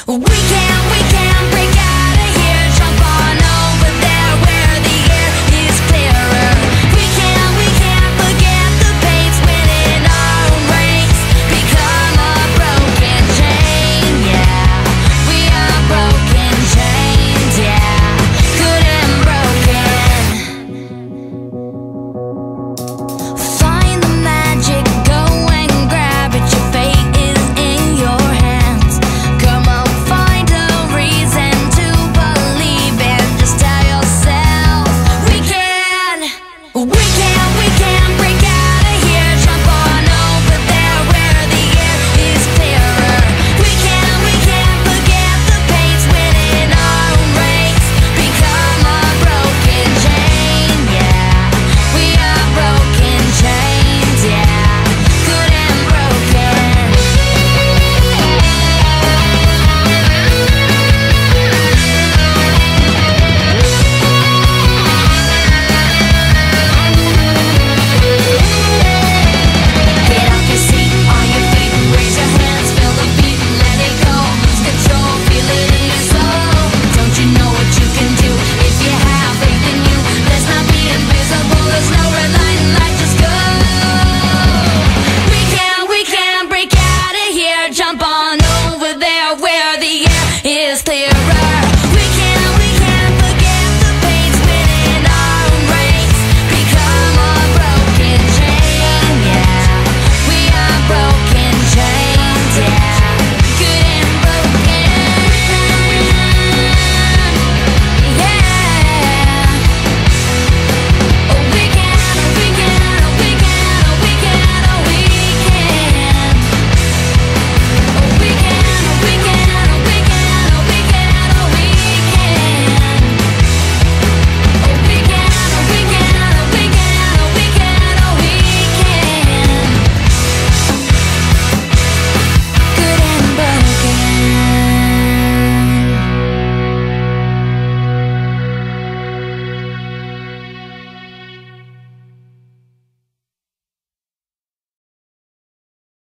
We can break out of here, jump on over there where the air is clearer. We can forget the pains within our own ranks, become a broken chain, yeah. We are broken chains, yeah. Good and broken. Find the magic, go and grab it. Your fate is in your hands. Come on, find a reason to believe and just tell yourself we can break out of here, jump on over there where the air is clearer. We can forget the pains within our own ranks, become a broken chain, yeah. We are broken chains, yeah. Good and broken. Get off your seat, on your feet, raise your hands, feel the beat, let it go, lose control, feel it in your soul. Don't you know what you can do if you have faith in you? Let's not be invisible, there's no red line in life, just go. We can break out of here, jump on over there where the air is clearer.